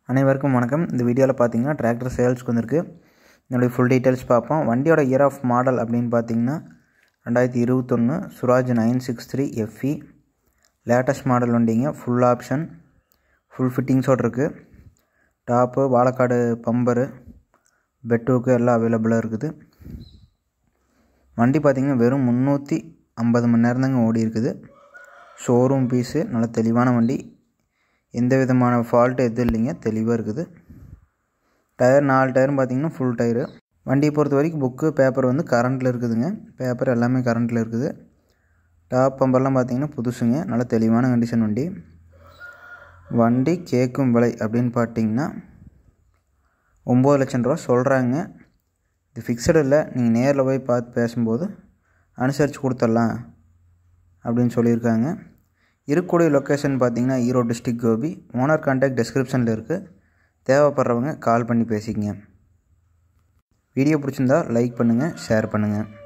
அனைவருக்கும் வணக்கம். இந்த வீடியோவில் பார்த்தீங்கன்னா டிராக்டர் சேல்ஸ்க்கு வந்திருக்கு. என்னுடைய ஃபுல் டீட்டெயில்ஸ் பார்ப்போம். வண்டியோட இயர் ஆஃப் மாடல் அப்படின்னு பார்த்தீங்கன்னா 2021 சுராஜ் 963 FE லேட்டஸ்ட் மாடல் வண்டிங்க. ஃபுல் ஆப்ஷன், ஃபுல் ஃபிட்டிங்ஸோடு இருக்குது. டாப்பு, வாழைக்காடு பம்பரு, பெட்டுக்கு எல்லாம் அவைலபிளாக இருக்குது. வண்டி பார்த்திங்கன்னா வெறும் 350 மணி நேரம் தாங்க ஓடி இருக்குது. ஷோரூம் பீஸு, நல்ல தெளிவான வண்டி. எந்த விதமான ஃபால்ட்டு எதுவும் இல்லைங்க, தெளிவாக இருக்குது. டயர் 4 டயரும் பார்த்திங்கன்னா ஃபுல் டயரு. வண்டியை பொறுத்த வரைக்கும் புக்கு பேப்பர் வந்து கரண்ட்டில் இருக்குதுங்க. பேப்பர் எல்லாமே கரண்ட்டில் இருக்குது. டாப் பம்பர்லாம் பார்த்திங்கன்னா புதுசுங்க, நல்ல தெளிவான கண்டிஷன் வண்டி. வண்டி கேட்கும் விலை அப்படின்னு பார்த்திங்கன்னா 9 லட்சம் ரூபா சொல்கிறாங்க. இது ஃபிக்ஸடு இல்லை, நீங்கள் நேரில் போய் பார்த்து பேசும்போது அனுசரித்து கொடுத்துடலாம் அப்படின்னு சொல்லியிருக்காங்க. இருக்கக்கூடிய லொக்கேஷன் பார்த்திங்கன்னா Erode district Gobi. Owner contact டிஸ்கிரிப்ஷனில் இருக்குது. தேவைப்படுறவங்க கால் பண்ணி பேசிக்கங்க. வீடியோ பிடிச்சிருந்தா லைக் பண்ணுங்கள், ஷேர் பண்ணுங்கள்.